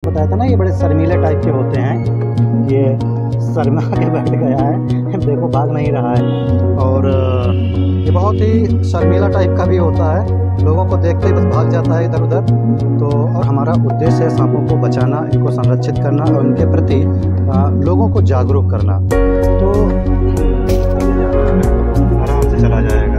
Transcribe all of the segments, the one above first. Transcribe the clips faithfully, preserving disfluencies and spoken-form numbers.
बताया था ना, ये बड़े शर्मीले टाइप के होते हैं। ये शर्मा के बैठ गया है, देखो भाग नहीं रहा है। और ये बहुत ही शर्मीला टाइप का भी होता है, लोगों को देखते ही बस भाग जाता है इधर उधर। तो और हमारा उद्देश्य है सांपों को बचाना, इनको संरक्षित करना और उनके प्रति आ, लोगों को जागरूक करना। तो आराम से चला जाएगा।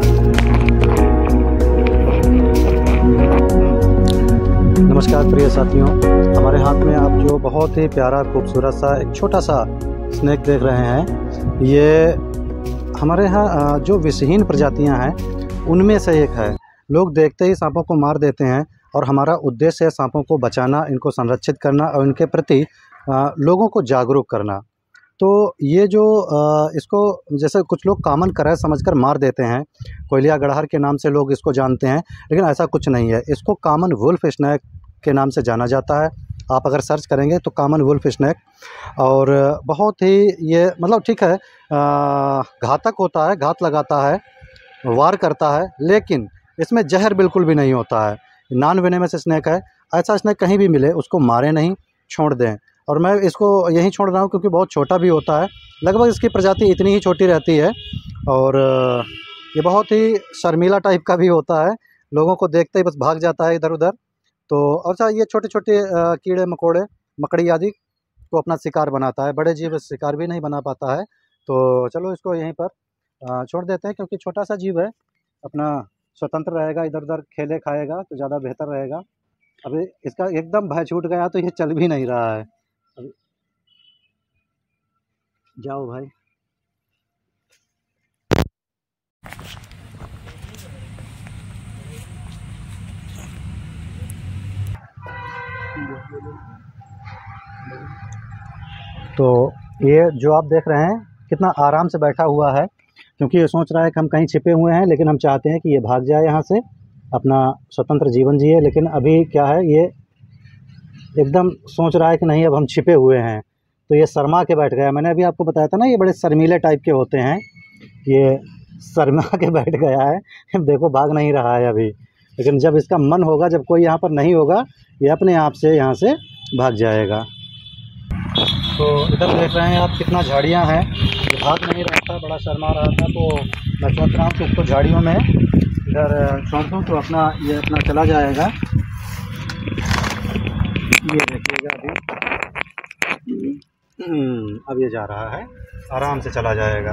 नमस्कार प्रिय साथियों, हमारे हाथ में आप जो बहुत ही प्यारा खूबसूरत सा एक छोटा सा स्नेक देख रहे हैं, ये हमारे यहाँ जो विषहीन प्रजातियां हैं उनमें से एक है। लोग देखते ही सांपों को मार देते हैं और हमारा उद्देश्य है सांपों को बचाना, इनको संरक्षित करना और इनके प्रति लोगों को जागरूक करना। तो ये जो इसको जैसे कुछ लोग कॉमन कराए समझकर मार देते हैं, कोयलिया गड़हर के नाम से लोग इसको जानते हैं, लेकिन ऐसा कुछ नहीं है। इसको कॉमन वुल्फ स्नेक के नाम से जाना जाता है। आप अगर सर्च करेंगे तो कॉमन वुल्फ स्नेक, और बहुत ही ये मतलब ठीक है, घातक होता है, घात लगाता है, वार करता है, लेकिन इसमें जहर बिल्कुल भी नहीं होता है। नॉन वेनेमस स्नेक है। ऐसा स्नेक कहीं भी मिले उसको मारे नहीं, छोड़ दें। और मैं इसको यहीं छोड़ रहा हूँ क्योंकि बहुत छोटा भी होता है, लगभग इसकी प्रजाति इतनी ही छोटी रहती है। और ये बहुत ही शर्मीला टाइप का भी होता है, लोगों को देखते ही बस भाग जाता है इधर उधर। तो अच्छा, ये छोटे छोटे कीड़े मकोड़े, मकड़ी आदि को अपना शिकार बनाता है, बड़े जीव शिकार भी नहीं बना पाता है। तो चलो इसको यहीं पर छोड़ देते हैं, क्योंकि छोटा सा जीव है, अपना स्वतंत्र रहेगा, इधर उधर खेले खाएगा तो ज़्यादा बेहतर रहेगा। अभी इसका एकदम भय छूट गया तो ये चल भी नहीं रहा है। अभी जाओ भाई। तो ये जो आप देख रहे हैं कितना आराम से बैठा हुआ है, क्योंकि ये सोच रहा है कि हम कहीं छिपे हुए हैं, लेकिन हम चाहते हैं कि ये भाग जाए यहाँ से, अपना स्वतंत्र जीवन जिए। लेकिन अभी क्या है, ये एकदम सोच रहा है कि नहीं अब हम छिपे हुए हैं, तो ये शर्मा के बैठ गया। मैंने अभी आपको बताया था ना, ये बड़े शर्मीले टाइप के होते हैं। ये शर्मा के बैठ गया है, देखो भाग नहीं रहा है अभी, लेकिन जब इसका मन होगा, जब कोई यहाँ पर नहीं होगा, ये अपने आप से यहाँ से भाग जाएगा। तो इधर देख रहे हैं आप कितना झाड़ियाँ हैं, ये भाग नहीं रहा था, बड़ा शर्मा रहा था। तो मैं सोच रहा हूँ कि उसको झाड़ियों में इधर छोड़ दूँ तो अपना ये अपना चला जाएगा। ये देखिएगा अभी, अब ये जा रहा है, आराम से चला जाएगा।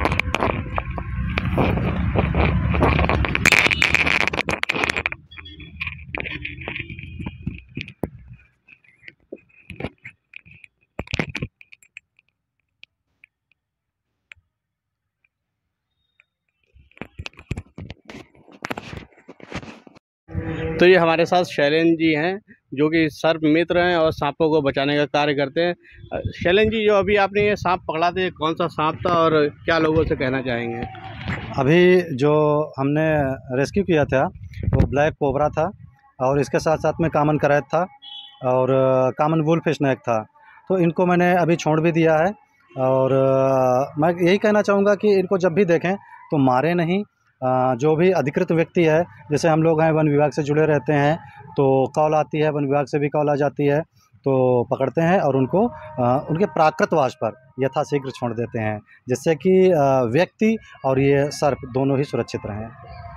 तो ये हमारे साथ शैलेन जी हैं, जो कि सर्प मित्र हैं और सांपों को बचाने का कार्य करते हैं। शैलेन जी, जो अभी आपने ये सांप पकड़ा था, कौन सा सांप था और क्या लोगों से कहना चाहेंगे? अभी जो हमने रेस्क्यू किया था वो ब्लैक कोबरा था, और इसके साथ साथ में कॉमन करैत था और कॉमन वुल्फ स्नेक था। तो इनको मैंने अभी छोड़ भी दिया है। और मैं यही कहना चाहूँगा कि इनको जब भी देखें तो मारे नहीं। जो भी अधिकृत व्यक्ति है, जैसे हम लोग हैं, वन विभाग से जुड़े रहते हैं, तो कॉल आती है, वन विभाग से भी कॉल आ जाती है, तो पकड़ते हैं और उनको उनके प्राकृतवास पर यथाशीघ्र छोड़ देते हैं, जिससे कि व्यक्ति और ये सर्प दोनों ही सुरक्षित रहें।